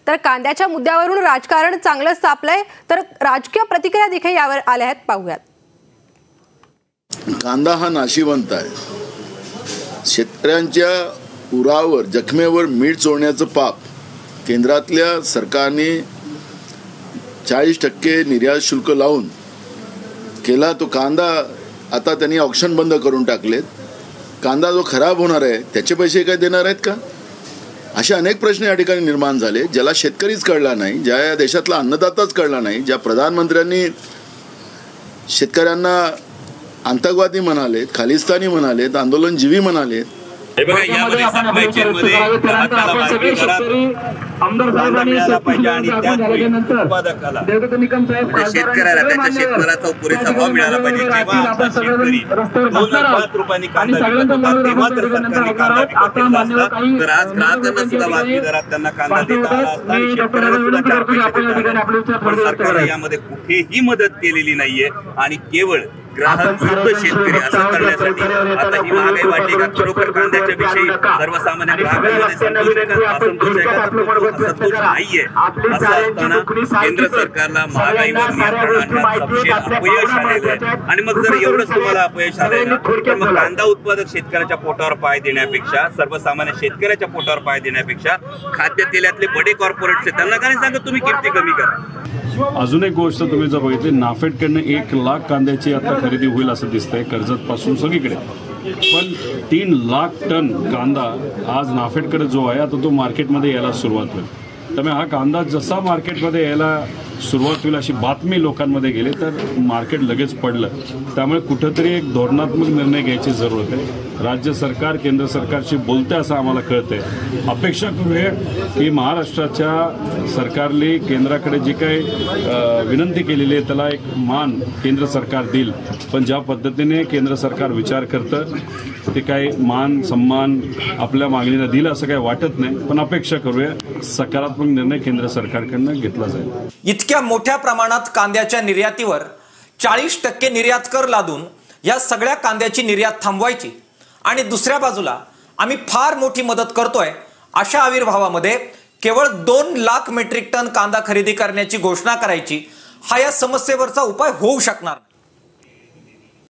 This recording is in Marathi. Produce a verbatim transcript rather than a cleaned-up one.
तर कांद्याच्या मुद्द्यावरून राजकारण चांगलं तापलंय, तर राजकीय प्रतिक्रिया देखील यावर आल्या आहेत, पाहूयात. कांदा हा नाशिवंत आहे. शेतकऱ्यांच्या उरावर जखमेवर मीठ चोळण्याचं पाप केंद्रातल्या सरकारने चाळीस टक्के निर्यात शुल्क लावून केला. तो कांदा आता त्यांनी ऑक्शन बंद करून टाकलेत. कांदा जो खराब होणार आहे त्याचे पैसे काय देणार आहेत का? असे अनेक प्रश्न या ठिकाणी निर्माण झाले, ज्याला शेतकरीच कळला नाही, ज्या या देशातला अन्नदाताच कळला नाही. ज्या प्रधानमंत्र्यांनी शेतकऱ्यांना आतंकवादी म्हणालेत, खालिस्तानी म्हणालेत, आंदोलनजीवी म्हणालेत. शेतकऱ्याला त्याच्या शेतमालाचा पुरेसा भाव मिळाला पाहिजे. जेव्हा आता शेतकरी दोन पाच रुपयांनी कांदा विकत होता तेव्हा जर सरकारने कांदा विकत घेतला असता तर आज ग्राहकांना सुद्धा वाजवी दरात त्यांना कांदा देता आला असता आणि शेतकऱ्याला सुद्धा चार पैसे देता आले. पण सरकारने यामध्ये कुठेही मदत केलेली नाहीये आणि केवळ ग्राहक विरुद्ध शेतकरी असं करण्यासाठी आता ही महागाई वाढली का? खरोखर कांद्याच्या विषयी सर्वसामान्य ग्राहकांमध्ये संतोष असंतोष आहे का? संतोष नाहीये. असं असताना केंद्र सरकारला महागाईवर नियंत्रण आणण्यात सपशेल अपयश आलेलं आहे. आणि मग जर एवढंच तुम्हाला अपयश आलेलं तर मग कांदा उत्पादक शेतकऱ्याच्या पोटावर पाय देण्यापेक्षा, सर्वसामान्य शेतकऱ्याच्या पोटावर पाय देण्यापेक्षा खाद्य तेलातले बडे कॉर्पोरेट्स आहेत त्यांना काय सांगत तुम्ही किमती कमी करा. अजून एक गोष्ट तुम्ही जर बघितली, नाफेडकडनं एक लाख कांद्याची आता खरेदी होईल असं दिसतंय कर्जत पासून सगळीकडे. पण तीन लाख टन कांदा आज नाफेडकडे जो आहे आता तो मार्केटमध्ये यायला सुरुवात होईल. त्यामुळे हा कांदा जसा मार्केटमध्ये यायला सुरुवात होईल अशी बातमी लोकांमध्ये गेली तर मार्केट लगेच पडलं. त्यामुळे कुठंतरी एक धोरणात्मक निर्णय घ्यायची जरूरत आहे. राज्य सरकार केंद्र सरकारशी बोलते असं आम्हाला कळतंय. अपेक्षा करूया की महाराष्ट्राच्या सरकारने केंद्राकडे जी काही विनंती केलेली आहे त्याला एक मान केंद्र सरकार देईल. पण ज्या पद्धतीने केंद्र सरकार विचार करतं ते काही मान सन्मान आपल्या मागणीला दिलं असं काही वाटत नाही. पण अपेक्षा करूया सकारात्मक निर्णय केंद्र सरकारकडनं घेतला जाईल. इतक्या मोठ्या प्रमाणात कांद्याच्या निर्यातीवर चाळीस टक्के निर्यात कर लादून या सगळ्या कांद्याची निर्यात थांबवायची आणि दुसऱ्या बाजूला आम्ही फार मोठी मदत करतोय अशा आविर्भावामध्ये केवळ दोन लाख मेट्रिक टन कांदा खरेदी करण्याची घोषणा करायची, हा या समस्येवरचा उपाय होऊ शकणार.